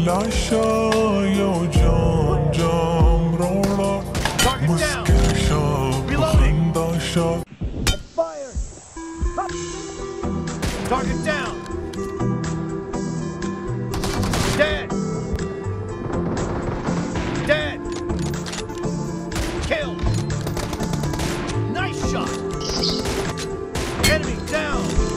लाशा यो जान जाम रोड़ा मुस्किशा बखंदाशा Fire! Target down! Dead! Dead! Killed! Nice shot! Enemy down!